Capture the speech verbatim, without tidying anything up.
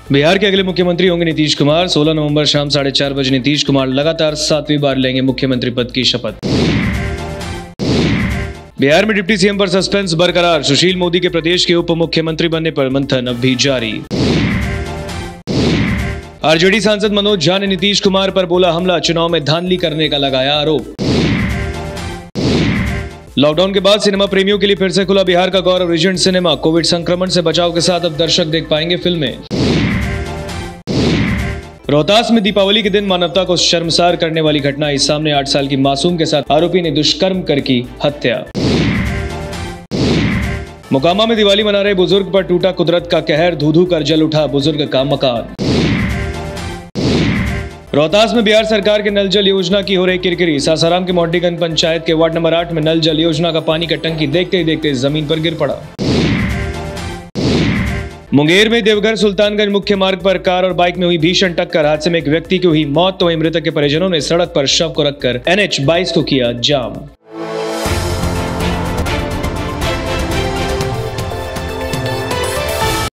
बिहार के अगले मुख्यमंत्री होंगे नीतीश कुमार। सोलह नवंबर शाम साढ़े चार बजे नीतीश कुमार लगातार सातवीं बार लेंगे मुख्यमंत्री पद की शपथ। बिहार में डिप्टी सीएम पर सस्पेंस बरकरार। सुशील मोदी के प्रदेश के उप मुख्यमंत्री बनने पर मंथन अब भी जारी। आरजेडी सांसद मनोज झा ने नीतीश कुमार पर बोला हमला, चुनाव में धांधली करने का लगाया आरोप। लॉकडाउन के बाद सिनेमा प्रेमियों के लिए फिर से खुला बिहार का गौरव रीजेंट सिनेमा। कोविड संक्रमण से बचाव के साथ अब दर्शक देख पाएंगे फिल्में। रोहतास में दीपावली के दिन मानवता को शर्मसार करने वाली घटना आई सामने। आठ साल की मासूम के साथ आरोपी ने दुष्कर्म कर की हत्या। मोकामा में दिवाली मना रहे बुजुर्ग पर टूटा कुदरत का कहर, धू धू कर जल उठा बुजुर्ग का मकान। रोहतास में बिहार सरकार के नल जल योजना की हो रही किरकिरी। सासाराम के मोडीगंज पंचायत के वार्ड नंबर आठ में नल जल योजना का पानी का टंकी देखते ही देखते जमीन पर गिर पड़ा। मुंगेर में देवघर सुल्तानगंज मुख्य मार्ग पर कार और बाइक में हुई भीषण टक्कर। हादसे में एक व्यक्ति की हुई मौत तो वहीं मृतक के परिजनों ने सड़क पर शव को रखकर एन एच बाईस को किया जाम।